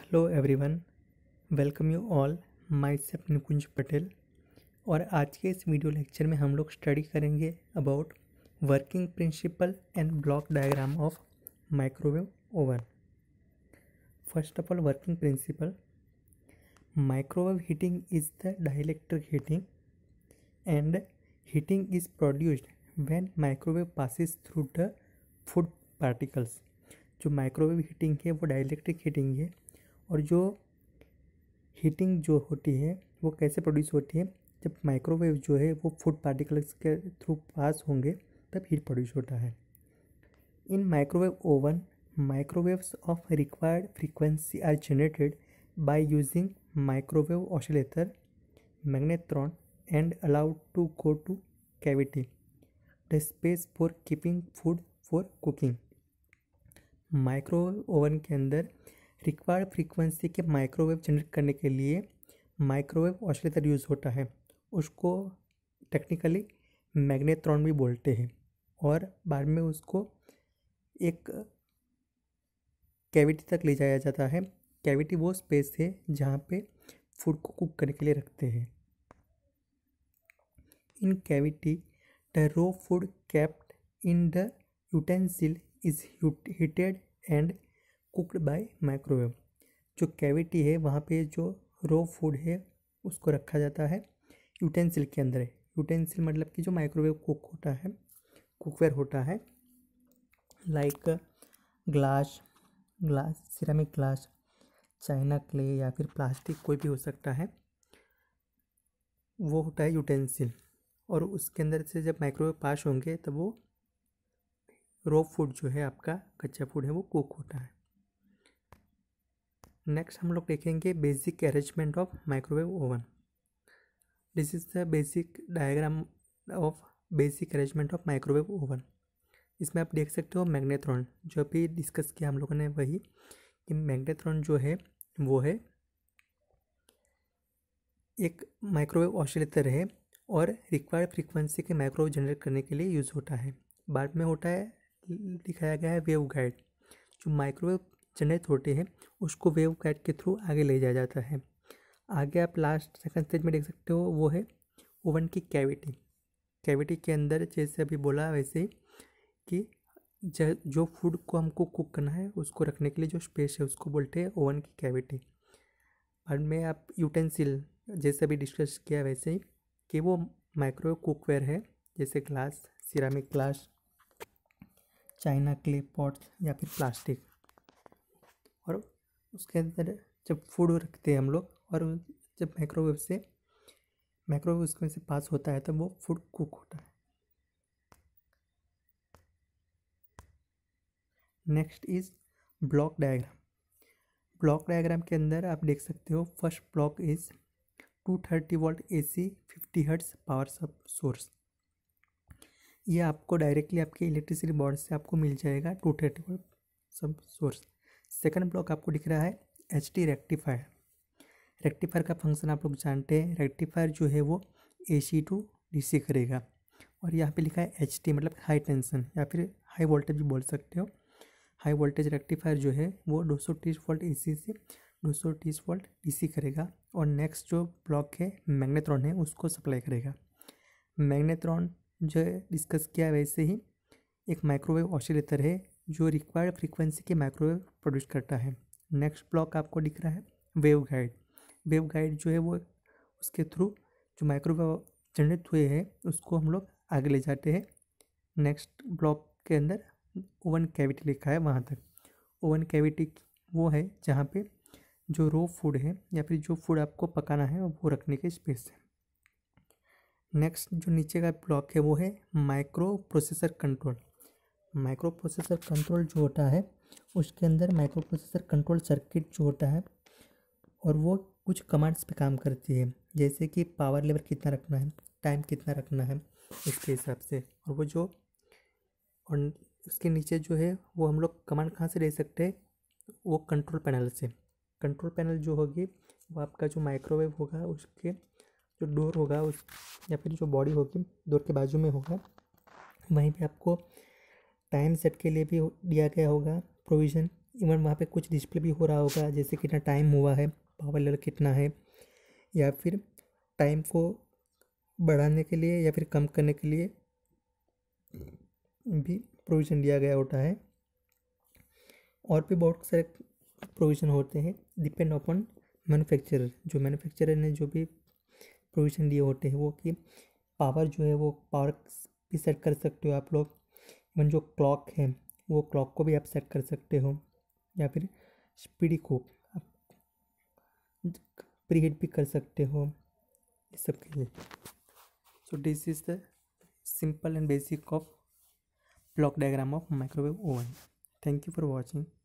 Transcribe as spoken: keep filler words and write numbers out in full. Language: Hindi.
Hello everyone, welcome you all. Myself Nikunj Patel. और आज के इस वीडियो लेक्चर में हम लोग स्टडी करेंगे about working principle and block diagram of microwave oven. First of all, working principle. Microwave heating is the dielectric heating and heating is produced when microwave passes through the food particles. जो माइक्रोवेव हीटिंग है वो डाइलेक्ट्रिक हीटिंग है, और जो हीटिंग जो होती है वो कैसे प्रोड्यूस होती है, जब माइक्रोवेव जो है वो फूड पार्टिकल्स के थ्रू पास होंगे तब हीट प्रोड्यूस होता है। In microwave oven, microwaves of required frequency are generated by using microwave oscillator magnetron and allowed to go to cavity, the space for keeping food for cooking. Microwave oven के अंदर रिक्वायर्ड फ्रीक्वेंसी के माइक्रोवेव जनरेट करने के लिए माइक्रोवेव ऑसिलेटर यूज़ होता है। उसको टेक्निकली मैग्नेट्रॉन भी बोलते हैं, और बाद में उसको एक कैविटी तक ले जाया जाता है। कैविटी वो स्पेस है जहाँ पे फूड को कुक करने के लिए रखते हैं। In cavity the raw food kept in the utensil is heated and cooked by microwave. जो कैविटी है वहाँ पे जो रो फूड है उसको रखा जाता है यूटेंसिल के अंदर। यूटेंसिल मतलब कि जो माइक्रोवेव कुक होता है, कुकवेयर होता है, like glass glass ceramic glass, china clay या फिर प्लास्टिक, कोई भी हो सकता है, वो होता है यूटेंसिल। और उसके अंदर से जब माइक्रोवेव पास होंगे तब वो रो फूड जो है आपका कच्चा फूड है वो कुक होता है। नेक्स्ट हम लोग देखेंगे basic arrangement of microwave oven. This is the basic diagram of basic arrangement of microwave oven. इसमें आप देख सकते हो मैग्नेट्रॉन, जो अभी डिस्कस किया हम लोगों ने वही, कि मैग्नेट्रॉन जो है वो है एक माइक्रोवेव ऑसिलेटर है और रिक्वायर्ड फ्रीक्वेंसी के माइक्रोवेव जनरेट करने के लिए यूज़ होता है। बाद में होता है, दिखाया गया है वेव गाइड। जो माइक्रोवेव जनरेट होते हैं उसको वेव गाइड के थ्रू आगे ले जाया जाता है। आगे आप लास्ट सेकंड स्टेज में देख सकते हो, वो है ओवन की कैविटी। कैविटी के अंदर जैसे अभी बोला वैसे ही कि जो फूड को हमको कुक करना है उसको रखने के लिए जो स्पेस है उसको बोलते हैं ओवन की कैविटी। बाद में आप यूटेंसिल, जैसे अभी डिस्कस किया वैसे ही, कि वो माइक्रोवेव कुकवेयर है, जैसे glass, ceramic glass, china clay pots या फिर प्लास्टिक। और उसके अंदर जब फूड रखते हैं हम लोग, और जब माइक्रोवेव से माइक्रोवेव उसमें से पास होता है तब वो फूड कुक होता है। Next is block diagram. Block diagram के अंदर आप देख सकते हो, first block is two thirty volt AC fifty hertz power sub source. ये आपको डायरेक्टली आपके इलेक्ट्रिसिटी बोर्ड से आपको मिल जाएगा two thirty volt sub source. Second block आपको दिख रहा है एच टी रेक्टिफायर। रेक्टिफायर का फंक्शन आप लोग जानते हैं। रेक्टिफायर जो है वो ए सी टू डी सी करेगा। और यहाँ पे लिखा है एच टी, मतलब हाई टेंशन या फिर हाई वोल्टेज भी बोल सकते हो। हाई वोल्टेज रेक्टिफायर जो है वो दो सौ तीस वोल्ट ए सी से दो सौ तीस वोल्ट डी सी करेगा। और नेक्स्ट जो ब्लॉक है मैग्नेट्रॉन है उसको सप्लाई करेगा। मैग्नेट्रॉन जो डिस्कस किया वैसे ही एक माइक्रोवेव ऑसिलेटर है जो रिक्वायर्ड फ्रीक्वेंसी के माइक्रोवेव प्रोड्यूस करता है। नेक्स्ट ब्लॉक आपको दिख रहा है वेव गाइड। वेव गाइड जो है वो उसके थ्रू जो माइक्रोवेव जनरेट हुए हैं उसको हम लोग आगे ले जाते हैं। नेक्स्ट ब्लॉक के अंदर ओवन कैविटी लिखा है, वहाँ तक। ओवन कैविटी वो है जहाँ पे जो रो फूड है या फिर जो फूड आपको पकाना है वो रखने के स्पेस है। नेक्स्ट जो नीचे का ब्लॉक है वो है microprocessor control. Microprocessor control जो होता है उसके अंदर माइक्रो प्रोसेसर कंट्रोल सर्किट जो होता है, और वो कुछ कमांड्स पे काम करती है, जैसे कि पावर लेवल कितना रखना है, टाइम कितना रखना है, उसके हिसाब से। और वो जो और उसके नीचे जो है वो हम लोग कमांड कहाँ से दे सकते हैं, वो कंट्रोल पैनल से। कंट्रोल पैनल जो होगी वो आपका जो माइक्रोवेव होगा उसके जो डोर होगा उस या फिर जो बॉडी होगी डोर के बाजू में होगा। वहीं पे आपको टाइम सेट के लिए भी दिया गया होगा प्रोविज़न। इवन वहाँ पे कुछ डिस्प्ले भी हो रहा होगा, जैसे कितना टाइम हुआ है, पावर लेवल कितना है, या फिर टाइम को बढ़ाने के लिए या फिर कम करने के लिए भी प्रोविज़न दिया गया होता है। और भी बहुत सारे प्रोविज़न होते हैं, डिपेंड अपॉन मैन्युफैक्चरर। जो मैन्युफैक्चरर ने जो भी प्रोविज़न दिए होते हैं वो कि पावर जो है वो पावर भी सेट कर सकते हो आप लोग। इवन जो क्लॉक है वो क्लॉक को भी आप सेट कर सकते हो, या फिर स्पीड को आप प्रीहीट भी कर सकते हो, इस सब के लिए। So this is the simple and basic of block diagram of microwave oven. Thank you for watching.